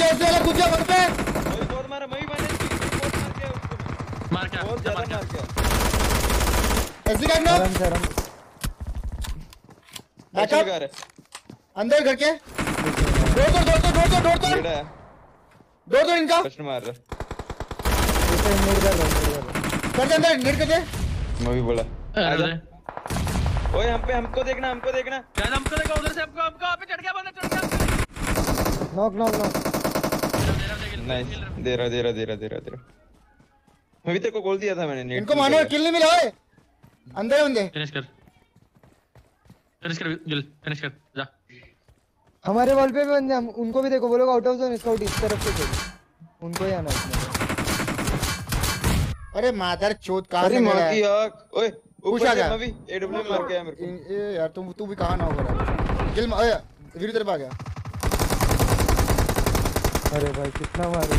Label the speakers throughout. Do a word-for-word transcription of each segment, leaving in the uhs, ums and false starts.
Speaker 1: गया ऐसे वाला कूद गया वहां पे।
Speaker 2: वही बहुत मारा मई मैंने बहुत मार के उसको
Speaker 3: मार क्या
Speaker 2: बहुत ज्यादा मार के
Speaker 1: ऐसे का ना
Speaker 4: शर्म शर्म
Speaker 1: बैकअप
Speaker 2: कर
Speaker 1: अंदर घर के दौड़ दौड़ दौड़ दौड़ दौड़ दौड़ दौड़
Speaker 2: है
Speaker 1: दौड़ दौड़ इनका
Speaker 2: प्रश्न मार रहा
Speaker 4: इसे नेड कर रहा हूं
Speaker 1: कर दे अंदर नेट कर दे।
Speaker 2: मैं भी बोला
Speaker 3: अरे
Speaker 2: ओए हम पे हमको देखना हमको देखना
Speaker 3: यार हमको देखो उधर से हमको हमको वहां पे चढ़ गया बंदा चढ़ गया।
Speaker 4: नॉक नॉक नॉक
Speaker 2: नाइस दे रहा दे रहा दे रहा दे रहा दे रहा मैं भी तेरे को गोल दिया था मैंने नेट
Speaker 1: इनको मानो किल नहीं मिला ओए अंदर है बंदे।
Speaker 3: फिनिश कर फिनिश कर गिल फिनिश कर जा।
Speaker 4: हमारे वॉल पे भी बंदे हम उनको भी देखो वो लोग आउट ऑफ जोन स्काउट इस तरफ से खेल उनको ही आना है।
Speaker 1: अरे मादर चोद कहां
Speaker 2: अरे
Speaker 1: से
Speaker 2: मां
Speaker 1: मिला
Speaker 2: की
Speaker 1: है
Speaker 2: आंख ओए
Speaker 1: पूछ आ
Speaker 2: ऊपर
Speaker 1: गया।
Speaker 2: से मैं भी एडब्ल्यू मार के आया मेरे को
Speaker 1: ए यार तुम तू भी कहां ना हो रहा किल ओए वीरू तेरे पे आ गया।
Speaker 4: अरे भाई कितना मारे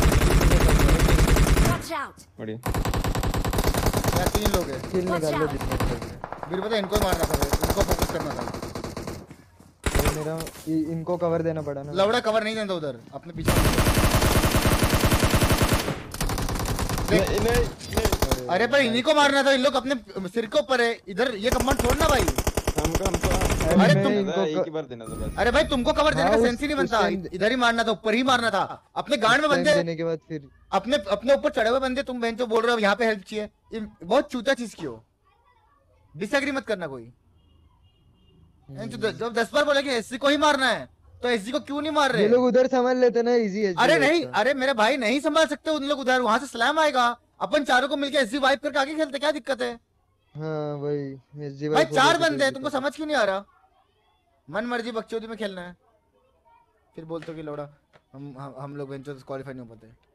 Speaker 2: बढ़िया
Speaker 1: यार तीन लोग हैं
Speaker 4: किल निकाल लो जितने
Speaker 1: वीरू पता है इनको मारना था इनको फोकस करना था।
Speaker 4: तो मेरा इ- इनको कवर देना पड़ा ना।
Speaker 1: लवड़ा कवर नहीं देता उधर अपने पीछे
Speaker 2: नहीं नहीं
Speaker 1: अरे भाई इन्हीं को मारना था इन लोग अपने सिर के ऊपर है इधर ये कमांड छोड़ना भाई।
Speaker 2: हमको हमको
Speaker 1: अरे
Speaker 4: मैं
Speaker 1: तुम
Speaker 4: इनको
Speaker 2: एक ही बार देना था बस
Speaker 1: अरे भाई तुमको कवर देने
Speaker 4: हाँ,
Speaker 1: का
Speaker 4: उस-
Speaker 1: सेंस ही नहीं
Speaker 4: उस
Speaker 1: बनता
Speaker 4: टाइम-
Speaker 1: इधर ही मारना था ऊपर ही मारना था अपने गांड में बंदे
Speaker 4: देने के बाद फिर
Speaker 1: अपने अपने ऊपर चढ़े हुए बंदे तुम बेंचो बोल रहे हो यहाँ पे हेल्प चाहिए ये बहुत चूता चीज की हो डिसएग्री मत करना कोई। जब दस बार बोला कि एससी को ही मारना है तो एससी को क्यों नहीं मार
Speaker 4: ये
Speaker 1: रहे।
Speaker 4: लोग उधर समझ लेते ना इजी है।
Speaker 1: अरे नहीं अरे मेरे भाई नहीं संभाल सकते उन लोग उधर वहां से स्लैम आएगा अपन चारों को मिलके एससी वाइप करके आगे खेलते क्या दिक्कत है।
Speaker 4: हाँ वही एसजी
Speaker 1: भाई चार बंदे हैं तुमको समझ क्यों नहीं आ रहा। मन मर्जी बकचोदी में खेलना है फिर बोलते हो कि लौड़ा हम हम, हम लोग बेंचो क्वालिफाई नहीं हो पाते।